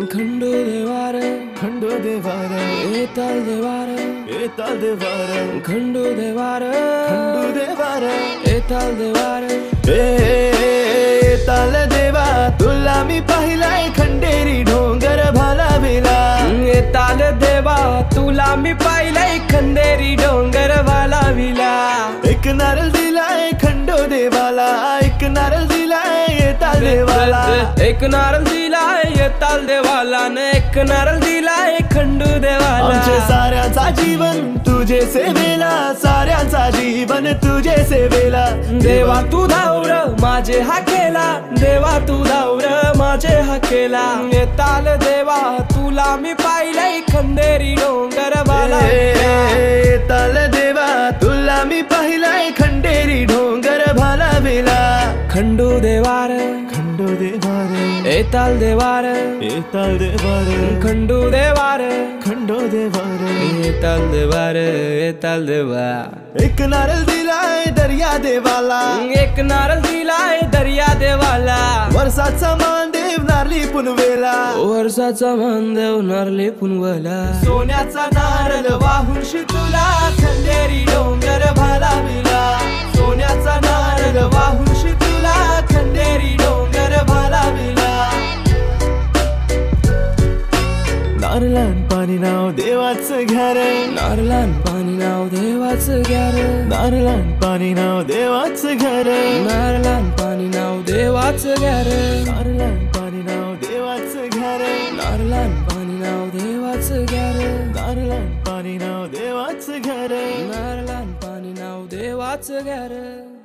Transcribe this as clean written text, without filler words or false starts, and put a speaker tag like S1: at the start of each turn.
S1: खंडो देवार एताल देवार खंडो देवार एताल देवार
S2: ताल देवा तुला मी पाहिलाय खंडेरी डोंगर भालाविला
S1: एताल देवा तुला मी पाहिलंय खंडेरी डोंगर भालाविला
S2: एक नारळ दिलाय खंडो देवाला एक नारळ दिलाय ताल देवाला
S1: एक नारळ दिलाय एताल देवाला ने एक नारळ दिलाय खंडू देवाला
S2: आमचे साऱ्यांचा जीवन तुझे सेवेला साऱ्यांचा जीवन तुझे सेवेला
S1: देवा तू धावर माझे हाकेला देवा तू धावर माझे हाकेला एताल देवा तुला मी पाहिलंय खंडेरी डोंगर भालाविला
S2: ताल देवा तुला मी पाहिलाय खंडेरी डोंगर भालाविला
S1: खंडू देवार एताल देवार खंडू देवार एताल देवा
S2: एक नारळ दिलाय दर्या देवाला
S1: एक नारळ दिलाय दर्या देवाला
S2: वर्षाचा मानदेव नारली पुनवेला
S1: वर्षाचा मानदेव नारली पुनवेला
S2: सोन्याचा नारळ वाहून तुला खंडेरी डोंगर भालाविला सोन्याचा नारळ वाहून तुला खंडेरी डोंगर भालाविला नारळान पाणी नाव देवाचं घ्या रे
S1: नारळान पाणी नाव देवाचं घ्या रे
S2: नारळान पाणी नाव देवाचं घ्या रे
S1: नारळान पाणी नाव देवाचं घ्या रे
S2: नारळान पाणी नाव देवाचं घ्या रे
S1: नारळान पाणी नाव देवाचं घ्या रे
S2: नारळान पाणी नाव देवाचं घ्या रे
S1: नारळान पाणी नाव देवाचं घ्या रे.